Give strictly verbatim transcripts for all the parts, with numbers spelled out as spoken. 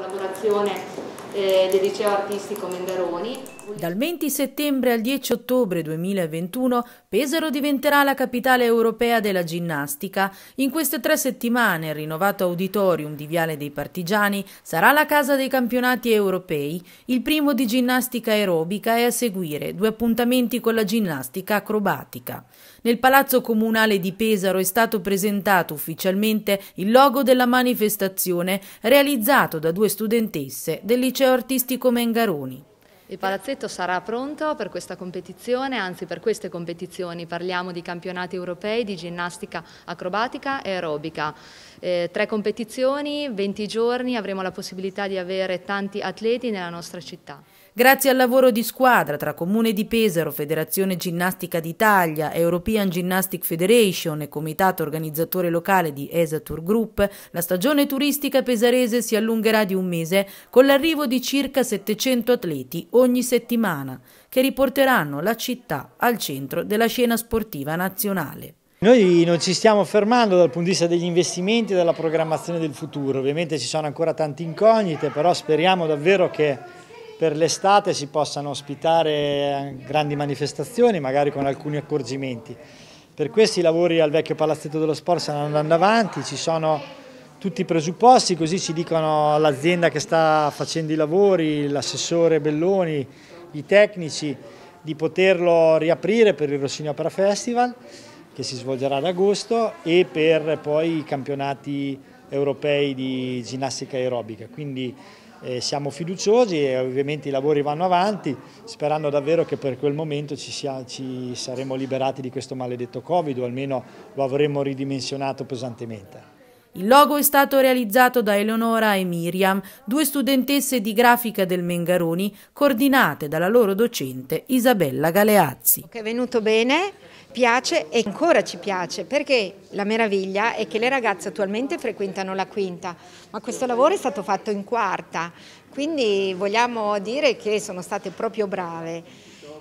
collaborazione eh, del Liceo Artistico Mengaroni. Dal venti settembre al dieci ottobre duemilaventuno Pesaro diventerà la capitale europea della ginnastica. In queste tre settimane il rinnovato auditorium di Viale dei Partigiani sarà la casa dei campionati europei, il primo di ginnastica aerobica e a seguire due appuntamenti con la ginnastica acrobatica. Nel Palazzo Comunale di Pesaro è stato presentato ufficialmente il logo della manifestazione realizzato da due studentesse del Liceo Artistico Mengaroni. Il palazzetto sarà pronto per questa competizione, anzi per queste competizioni. Parliamo di campionati europei di ginnastica acrobatica e aerobica. Eh, tre competizioni, venti giorni, avremo la possibilità di avere tanti atleti nella nostra città. Grazie al lavoro di squadra tra Comune di Pesaro, Federazione Ginnastica d'Italia, European Gymnastic Federation e comitato organizzatore locale di Esatur Group, la stagione turistica pesarese si allungherà di un mese con l'arrivo di circa settecento atleti ogni settimana, che riporteranno la città al centro della scena sportiva nazionale. Noi non ci stiamo fermando dal punto di vista degli investimenti e della programmazione del futuro. Ovviamente ci sono ancora tante incognite, però speriamo davvero che per l'estate si possano ospitare grandi manifestazioni, magari con alcuni accorgimenti. Per questi i lavori al vecchio Palazzetto dello Sport stanno andando avanti, ci sono tutti i presupposti, così ci dicono l'azienda che sta facendo i lavori, l'assessore Belloni, i tecnici, di poterlo riaprire per il Rossini Opera Festival, che si svolgerà ad agosto, e per poi i campionati europei di ginnastica aerobica. Quindi Eh, siamo fiduciosi e ovviamente i lavori vanno avanti, sperando davvero che per quel momento ci, sia, ci saremo liberati di questo maledetto Covid, o almeno lo avremo ridimensionato pesantemente. Il logo è stato realizzato da Eleonora e Miriam, due studentesse di grafica del Mengaroni, coordinate dalla loro docente Isabella Galeazzi. È venuto bene, piace e ancora ci piace, perché la meraviglia è che le ragazze attualmente frequentano la quinta, ma questo lavoro è stato fatto in quarta, quindi vogliamo dire che sono state proprio brave.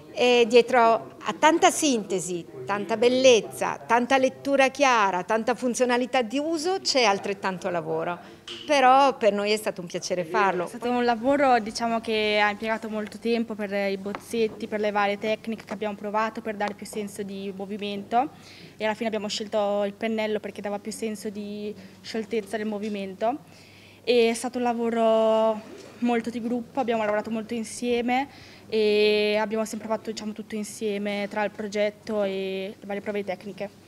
E dietro a tanta sintesi, tanta bellezza, tanta lettura chiara, tanta funzionalità di uso c'è altrettanto lavoro, però per noi è stato un piacere farlo. È stato un lavoro, diciamo, che ha impiegato molto tempo per i bozzetti, per le varie tecniche che abbiamo provato per dare più senso di movimento, e alla fine abbiamo scelto il pennello perché dava più senso di scioltezza del movimento. È stato un lavoro molto di gruppo, abbiamo lavorato molto insieme e abbiamo sempre fatto, diciamo, tutto insieme tra il progetto e le varie prove tecniche.